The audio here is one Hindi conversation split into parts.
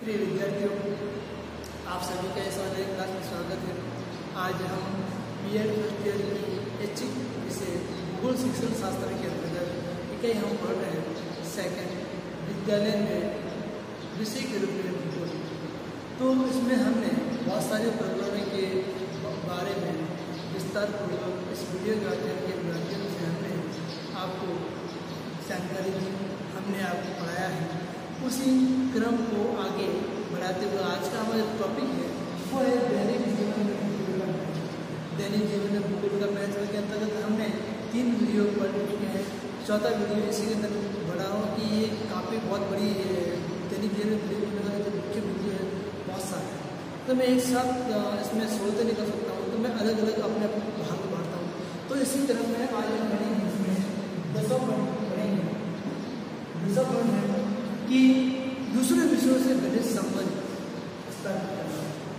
प्रिय विद्यार्थियों, आप सभी का इस ऑनलाइन क्लास में स्वागत है। आज हम बीएड फर्स्ट ईयर की ऐच्छिक विषय भूगोल शिक्षण शास्त्र के अंतर्गत इकाई हम पढ़ रहे हैं सेकंड विद्यालय में विषय के रूप में भूगोल। तो इसमें हमने बहुत सारे प्रकरणों के बारे में विस्तार पूर्वक इस वीडियो के माध्यम से हमने आपको जानकारी दी, हमने आपको पढ़ाया है। उसी क्रम को आगे बढ़ाते हुए आज का हमारा टॉपिक है वो है दैनिक जीवन में भूगोल का महत्व। दैनिक जीवन में भूगोल का महत्व के अंतर्गत हमने 3 वीडियो पढ़ चुके हैं। चौथा वीडियो इसी के अंदर बढ़ा रहा हूँ कि ये काफ़ी बहुत बड़ी दैनिक जीवन में वीडियो का जो मुख्य वीडियो है बहुत सारा है, तो मैं एक साथ इसमें सोच नहीं कर सकता हूँ, तो मैं अलग अलग अपने भाग में बांटता हूँ। तो इसी तरह मैं आज पढ़ेंगे इसमें 10 पॉइंट पढ़ेंगे। 10 पॉइंट है कि दूसरे विषयों से गणित संबंध स्थापित करना।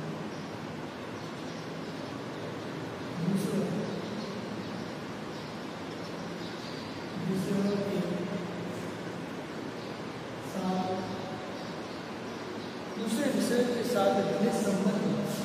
दूसरे विषयों के साथ गणित संबंध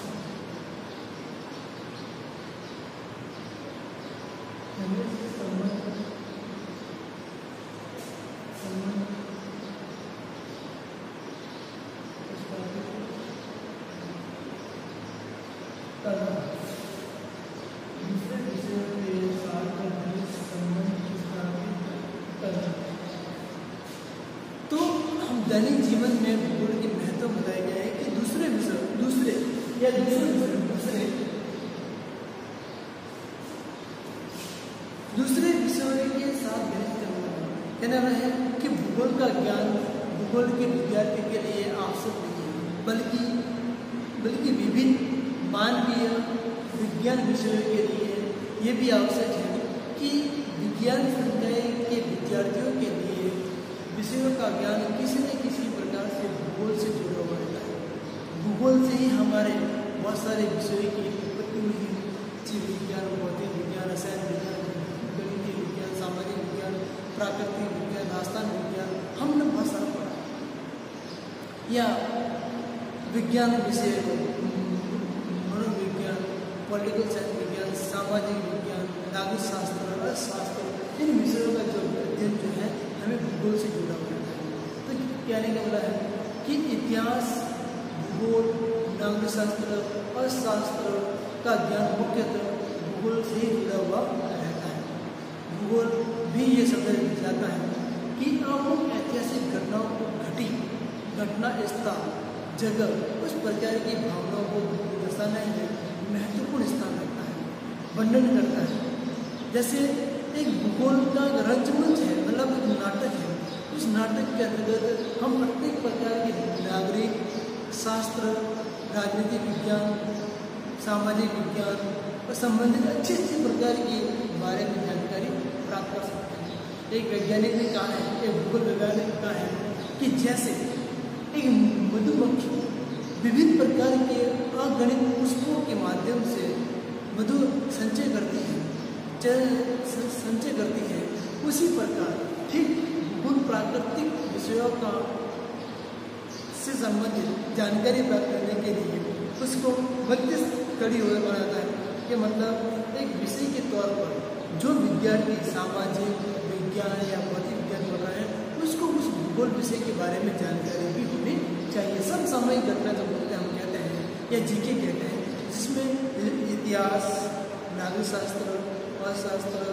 तो हम दैनिक जीवन में भूगोल के महत्व बताया गया है कि दूसरे विषयों के साथ गणित करना। कहना है कि भूगोल का ज्ञान भूगोल के विद्यार्थी के लिए आवश्यक नहीं है, बल्कि विभिन्न मानवीय विज्ञान विषयों के लिए ये भी आवश्यक है कि विज्ञान संकाय के विद्यार्थियों के लिए विषयों का ज्ञान किसी न किसी प्रकार से भूगोल से जुड़ा हुआ रहता है। भूगोल से ही हमारे बहुत सारे विषयों की उत्पत्ति हुई है। जीव विज्ञान, भौतिक विज्ञान, रसायन विज्ञान, गणितीय विज्ञान, सामाजिक विज्ञान, प्राकृतिक विज्ञान, दास्तान विज्ञान, हमने बहुत सारा पढ़ा। या विज्ञान विषय को मनोविज्ञान, पॉलिटिकल साइंस विज्ञान, सामाजिक विज्ञान, नागरिक शास्त्र, अर्थशास्त्र, इन विषयों का जो अध्ययन जो है हमें भूगोल से जुड़ा हुआ है। तो कहने का मतलब है कि इतिहास, भूगोल, नागरिक शास्त्र, अर्थशास्त्र का ज्ञान मुख्यतः भूगोल से ही जुड़ा हुआ रहता है। भूगोल भी ये समझा जाता है कि हम ऐतिहासिक घटनाओं को घटना स्थल, जगह, उस प्रकार की भावनाओं को दर्शाने में महत्वपूर्ण स्थान रखता है, वर्णन करता है। जैसे एक भूगोल का रंगमंच है, मतलब एक नाटक है। उस नाटक के अंतर्गत हम प्रत्येक प्रकार के नागरिक शास्त्र, राजनीतिक विज्ञान, सामाजिक विज्ञान और संबंधित अच्छे प्रकार के बारे में जानकारी प्राप्त कर सकते हैं। एक वैज्ञानिक ने कहा है, एक भूगोल वैज्ञानिक ने कहा है कि जैसे एक मधुमक्खी विभिन्न प्रकार के अगणित पुष्पों के माध्यम से मधु संचय करती है, उसी प्रकार ठीक भूगोल प्राकृतिक विषयों का से संबंधित जानकारी प्राप्त करने के लिए उसको मध्यस्थ कड़ी हुए बनाता है। कि मतलब एक विषय के तौर पर जो विद्यार्थी सामाजिक विज्ञान या भौतिक विज्ञान पढ़ रहा है उसको उस भूगोल विषय के बारे में जानकारी भी होनी चाहिए। समसामयिक घटना जो बोलते हैं हम कहते हैं या जीके कहते हैं, जिसमें इतिहास, नागरिक शास्त्र, अर्थशास्त्र,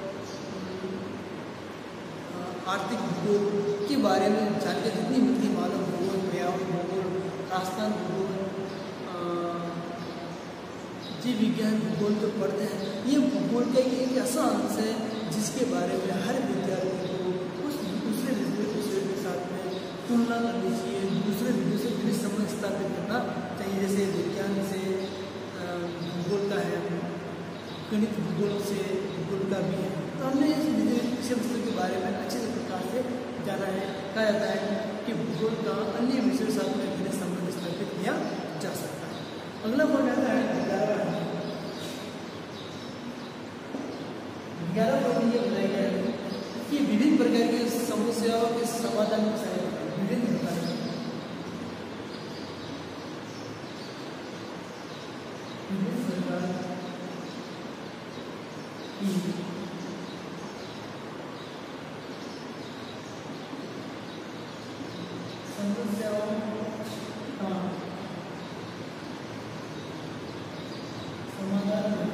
आर्थिक भूगोल के बारे में जानकारी जितनी मिलती मालूम, भूगोल, पर्यावरण भूगोल, राजस्थान भूगोल, जीव विज्ञान भूगोल जो पढ़ते हैं, ये भूगोल का एक ऐसा अंश है जिसके बारे में हर विद्यार्थी को उस दूसरे विषय के साथ में तुलना करनी चाहिए, दूसरे विषय से गणित संबंध स्थापित करना चाहिए। जैसे विज्ञान से भूगोल का है, गणित भूगोल से भूगोल का भी है। तो हमने इस विषय वस्तु के बारे में अच्छे प्रकार से जाना है। कहा जाता है कि भूगोल का अन्य विषयों के साथ में गणित संबंध स्थापित किया जा सकता है। अगला पॉइंट आता है 11 पॉइंट ये बताया गया है कि विभिन्न प्रकार की समस्याओं के समाधान में विभिन्न प्रकार की समस्याओं का समाधान में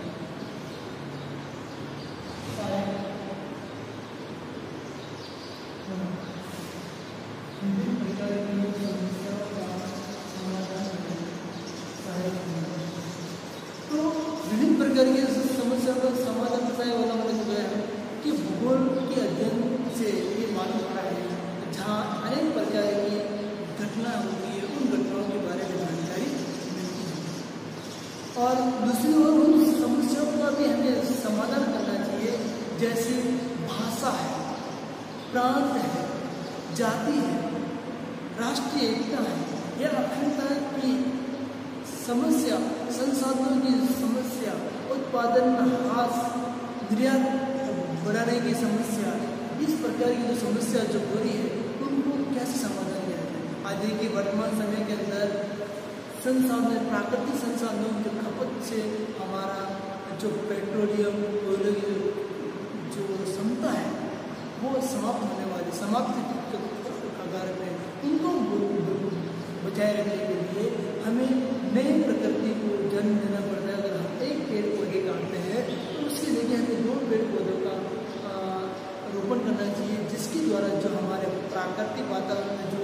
विभिन्न प्रकार की समस्याओं का समाधान में सहायक होगा। तो विभिन्न प्रकार की समस्याओं का समाधान सहायक होना मतलब क्या है कि भूगोल के अध्ययन से ये मालूम पड़ा है जहाँ अनेक प्रकार की घटना होती है, उन घटनाओं के बारे में जानकारी मिलती है और दूसरी ओर उन समस्याओं का भी हमें समाधान करना चाहिए, जैसे भाषा है, प्रांत है, जाति है, राष्ट्रीय एकता है या अखंडता की समस्या, संसाधनों की समस्या, उत्पादन में ह्रास, निर्यात बढ़ाने की समस्या, इस प्रकार की जो समस्या जो हो रही है उनको कैसे समाधान किया जाए। आज के वर्तमान समय के अंदर संसाधन, प्राकृतिक संसाधनों की खपत से हमारा जो पेट्रोलियम, कोयले की जो क्षमता है वो समाप्त होने वाली, समाप्त कगार पे, उनको बचाए रखने के लिए हमें नई प्रकृति को जन्म देना पड़ता है। अगर हम एक पेड़ पौधे काटते हैं तो उसके लिए हमें 2 पेड़ पौधों का रोपण करना चाहिए, जिसके द्वारा जो हमारे प्राकृतिक वातावरण में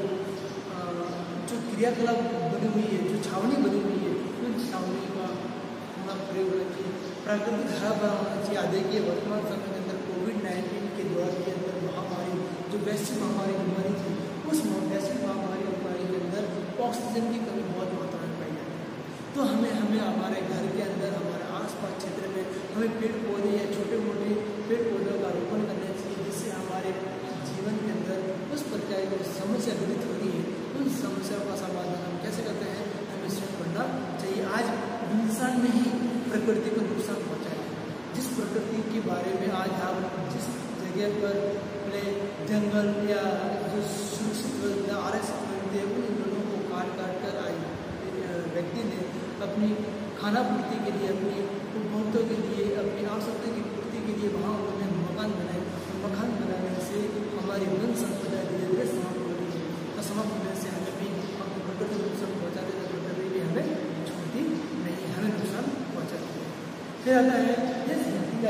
जो क्रियाकलाप बनी हुई है, जो छावनी बनी हुई है, उन छावनी का हमारा प्रयोग होना चाहिए, प्राकृतिक हरा भरा होना चाहिए। आज देखिए वर्तमान समय के अंदर कोविड-19 के दौर के अंदर महामारी, जो वैश्विक महामारी बीमारी थी, उस वैश्विक महामारी बीमारी के अंदर ऑक्सीजन की कमी बहुत मात्रा में पाई जाती है। तो हमें हमारे घर के अंदर, हमारे आसपास क्षेत्र में हमें पेड़ पौधे या छोटे मोटे पेड़ पौधों का रोपण करना चाहिए, जिससे हमारे जीवन के अंदर उस प्रकार की समस्या घटित होती है, उन समस्याओं का समाधान हम कैसे करते हैं, हमें स्वयं करना चाहिए। आज इंसान में ही प्रकृति को नुकसान पहुँचा है। जिस प्रकृति के बारे में आज आप जिस जगह पर अपने जंगल या जो सुरक्षित आरक्षित मिलते हैं, उन जंगलों को काट कर आए व्यक्ति ने अपनी खाना पूर्ति के लिए, अपनी उपभोक्ताओं के लिए, अपनी आवश्यकता की पूर्ति के लिए वहाँ उन्होंने मकान बनाए। मकान बनाने से हमारी वन संपदा धीरे धीरे समाप्त हो रही है, तो समाप्त होने से हमें भी अपनी प्रकृति को नुकसान पहुँचाते हैं, प्रकृति भी हमें छोड़ती नहीं, हमें नुकसान पहुँचाती है। फिर आता है देश भक्ति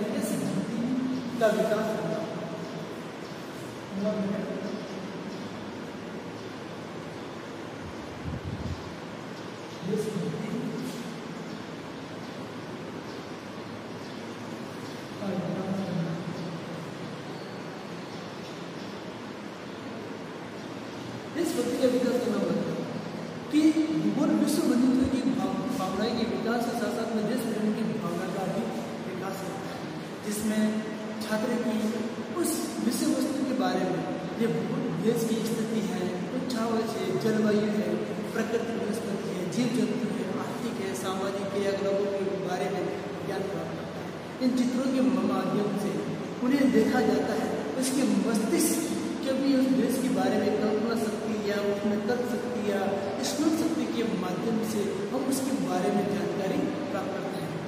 का विकास होगा। इस व्यक्ति का विकास करना पड़ता है कि भूगोल विश्व बंधुत्व की भावना के विकास के साथ साथ में देश प्रेम की भावना का भी विकास होता है, जिसमें छात्र की उस विषय वस्तु के बारे में, ये देश की स्थिति है, उच्छावच है, जलवायु है, प्रकृति वनस्पति है, जीव जंतु है, आर्थिक है, सामाजिक क्रियाकलापों के बारे में ज्ञान प्राप्त करता है। इन चित्रों के माध्यम से उन्हें देखा जाता है, उसके मस्तिष्क कभी उस देश के बारे में कल्पना शक्ति या उसमें तर्क शक्ति या स्मृति शक्ति के माध्यम से हम उसके बारे में जानकारी प्राप्त करते हैं।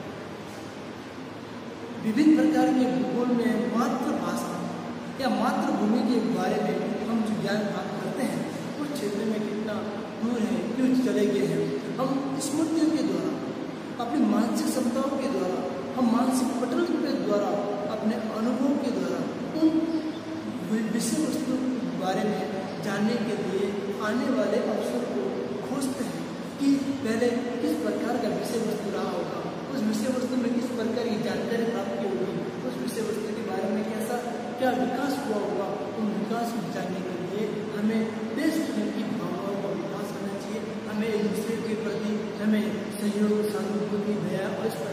विभिन्न प्रकार के भूगोल में मातृभाषा या मातृभूमि के बारे में हम जो ज्ञान प्राप्त करते हैं, उस क्षेत्र में कितना दूर है, क्यों चले गए हैं, हम स्मृतियों के द्वारा, अपनी मानसिक क्षमताओं के द्वारा, हम मानसिक पटल के द्वारा, अपने अनुभव के द्वारा उन विषय वस्तु के बारे में जानने के लिए आने वाले अवसर को खोजते हैं कि पहले किस प्रकार का विषय वस्तु रहा होगा, उस विषय वस्तु में किस प्रकार की जानकारी प्राप्त की होगी, उस विषय वस्तु के बारे में क्या विकास हुआ होगा। उन विकास को जानने के लिए हमें देश प्रेम की भावनाओं का विकास करना चाहिए। हमें एक दूसरे के प्रति हमें सहयोग, सहानुभूति, दया और इस